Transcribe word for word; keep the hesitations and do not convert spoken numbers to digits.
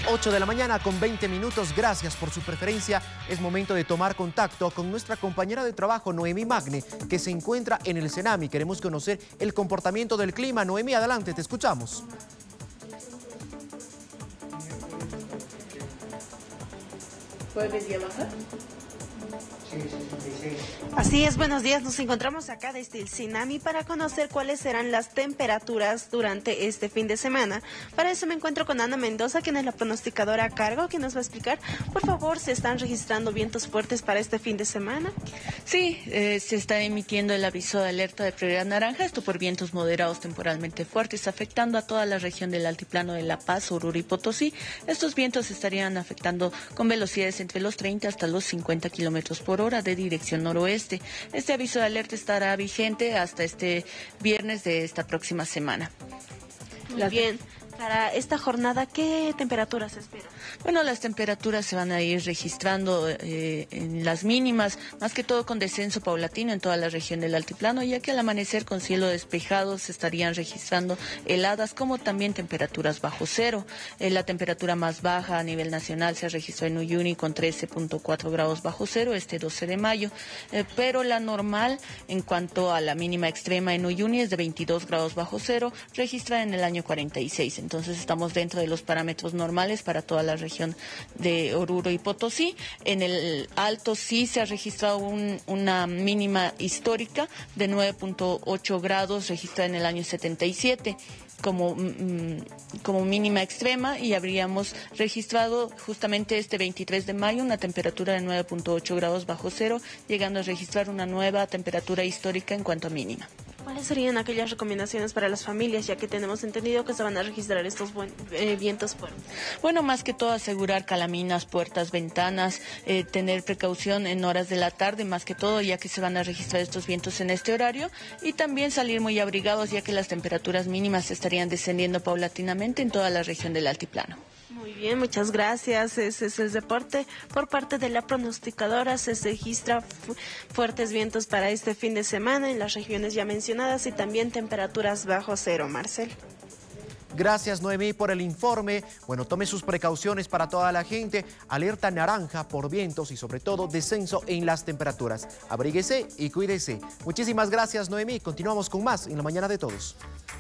ocho de la mañana con veinte minutos, gracias por su preferencia. Es momento de tomar contacto con nuestra compañera de trabajo, Noemí Magne, que se encuentra en el Senami. Queremos conocer el comportamiento del clima. Noemí, adelante, te escuchamos. ¿Jueves día baja? Así es, buenos días. Nos encontramos acá desde el Senami para conocer cuáles serán las temperaturas durante este fin de semana. Para eso me encuentro con Ana Mendoza, quien es la pronosticadora a cargo, que nos va a explicar, por favor, ¿se están registrando vientos fuertes para este fin de semana? Sí, eh, se está emitiendo el aviso de alerta de prioridad naranja, esto por vientos moderados temporalmente fuertes, afectando a toda la región del altiplano de La Paz, Oruro y Potosí. Estos vientos estarían afectando con velocidades entre los treinta hasta los cincuenta kilómetros por hora de dirección noroeste. Este aviso de alerta estará vigente hasta este viernes de esta próxima semana. Muy bien. Para esta jornada, ¿qué temperaturas se esperan? Bueno, las temperaturas se van a ir registrando eh, en las mínimas, más que todo con descenso paulatino en toda la región del altiplano, ya que al amanecer con cielo despejado se estarían registrando heladas, como también temperaturas bajo cero. Eh, la temperatura más baja a nivel nacional se registró en Uyuni con trece punto cuatro grados bajo cero este doce de mayo, eh, pero la normal en cuanto a la mínima extrema en Uyuni es de veintidós grados bajo cero, registrada en el año cuarenta y seis. Entonces estamos dentro de los parámetros normales para toda la región de Oruro y Potosí. En el alto sí se ha registrado un, una mínima histórica de nueve punto ocho grados registrada en el año setenta y siete. Como, como mínima extrema, y habríamos registrado justamente este veintitrés de mayo una temperatura de nueve punto ocho grados bajo cero, llegando a registrar una nueva temperatura histórica en cuanto a mínima. ¿Cuáles serían aquellas recomendaciones para las familias, ya que tenemos entendido que se van a registrar estos buen, eh, vientos fuertes? Bueno, más que todo asegurar calaminas, puertas, ventanas, eh, tener precaución en horas de la tarde, más que todo, ya que se van a registrar estos vientos en este horario, y también salir muy abrigados, ya que las temperaturas mínimas estarían descendiendo paulatinamente en toda la región del altiplano. Muy bien, muchas gracias. Ese es el reporte por parte de la pronosticadora. Se registra fu fuertes vientos para este fin de semana en las regiones ya mencionadas y también temperaturas bajo cero, Marcel. Gracias, Noemí, por el informe. Bueno, tome sus precauciones para toda la gente. Alerta naranja por vientos y sobre todo descenso en las temperaturas. Abríguese y cuídese. Muchísimas gracias, Noemí. Continuamos con más en la mañana de todos.